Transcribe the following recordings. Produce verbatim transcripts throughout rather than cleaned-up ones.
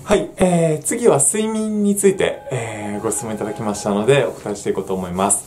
はい、えー、次は睡眠について、えー、ご質問いただきましたのでお答えしていこうと思います。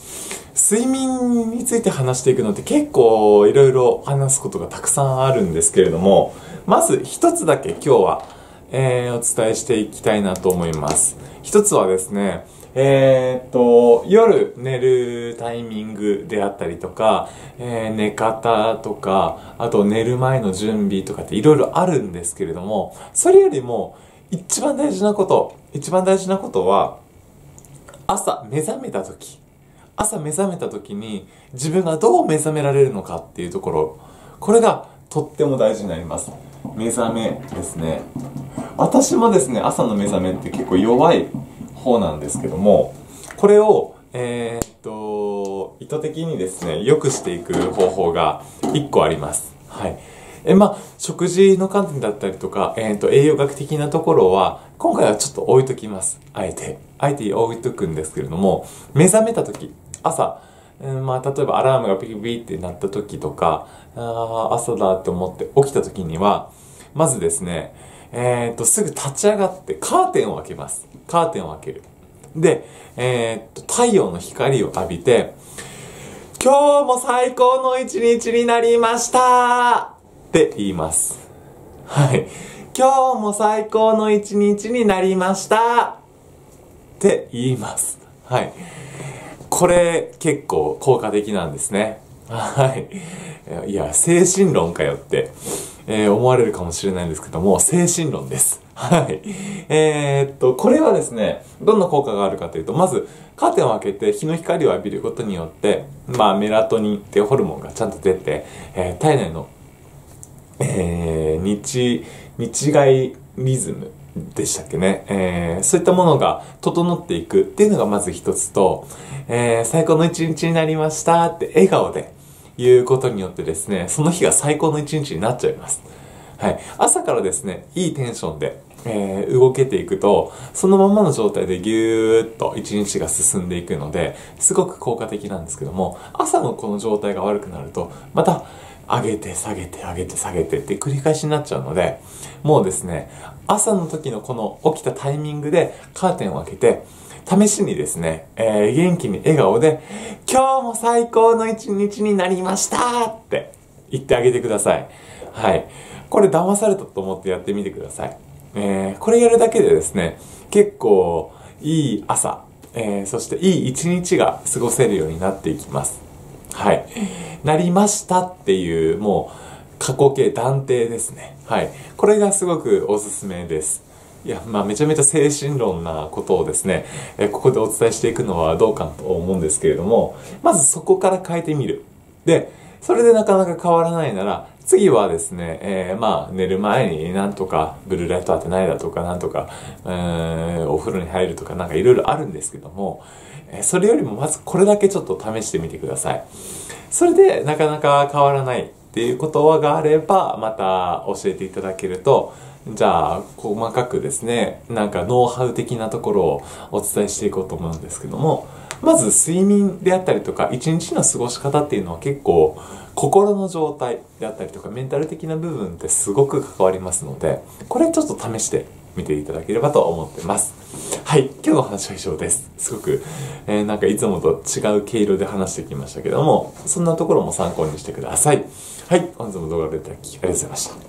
睡眠について話していくのって結構いろいろ話すことがたくさんあるんですけれども、まず一つだけ今日は、えー、お伝えしていきたいなと思います。一つはですね、えー、っと、夜寝るタイミングであったりとか、えー、寝方とか、あと寝る前の準備とかっていろいろあるんですけれども、それよりも一番大事なこと、一番大事なことは、朝目覚めた時、朝目覚めた時に自分がどう目覚められるのかっていうところ、これがとっても大事になります。目覚めですね。私もですね、朝の目覚めって結構弱い方なんですけども、これを、えー、っと、意図的にですね、良くしていく方法が一個あります。はい。え、まあ、食事の観点だったりとか、えー、っと、栄養学的なところは、今回はちょっと置いときます。あえて。あえて置いとくんですけれども、目覚めた時、朝、うん、まあ、例えばアラームがビリビリってなった時とか、あー朝だって思って起きた時には、まずですね、えー、っと、すぐ立ち上がってカーテンを開けます。カーテンを開ける。で、えー、っと、太陽の光を浴びて、今日も最高の一日になりましたって言います。はい。今日も最高の一日になりましたって言います。はい。これ結構効果的なんですね。はい。いや、精神論かよって、えー、思われるかもしれないんですけども、精神論です。はい。えー、っと、これはですね、どんな効果があるかというと、まず、カーテンを開けて日の光を浴びることによって、まあ、メラトニンっていうホルモンがちゃんと出て、えー、体内の、えー、日、日外リズムでしたっけね、えー、そういったものが整っていくっていうのがまず一つと、えー、最高の一日になりましたって笑顔で言うことによってですね、その日が最高の一日になっちゃいます。はい。朝からですね、いいテンションで、えー、動けていくと、そのままの状態でぎゅーっと一日が進んでいくので、すごく効果的なんですけども、朝のこの状態が悪くなると、また、上げて下げて上げて下げてって繰り返しになっちゃうので、もうですね、朝の時のこの起きたタイミングでカーテンを開けて、試しにですね、えー、元気に笑顔で、今日も最高の一日になりましたって言ってあげてください。はい。これ騙されたと思ってやってみてください。えー、これやるだけでですね、結構いい朝、えー、そしていい一日が過ごせるようになっていきます。はい。なりましたっていう、もう、過去形断定ですね。はい。これがすごくおすすめです。いや、まあ、めちゃめちゃ精神論なことをですね、えここでお伝えしていくのはどうかと思うんですけれども、まずそこから変えてみる。で、それでなかなか変わらないなら、次はですね、えー、まあ、寝る前になんとか、ブルーライト当てないだとか、なんとか、えー、お風呂に入るとか、なんかいろいろあるんですけども、えー、それよりもまずこれだけちょっと試してみてください。それでなかなか変わらないっていうことがあれば、また教えていただけると、じゃあ、細かくですね、なんかノウハウ的なところをお伝えしていこうと思うんですけども、まず睡眠であったりとか、一日の過ごし方っていうのは結構、心の状態であったりとか、メンタル的な部分ってすごく関わりますので、これちょっと試してみていただければと思ってます。はい、今日の話は以上です。すごく、えー、なんかいつもと違う毛色で話してきましたけども、そんなところも参考にしてください。はい、本日も動画を見ていただきありがとうございました。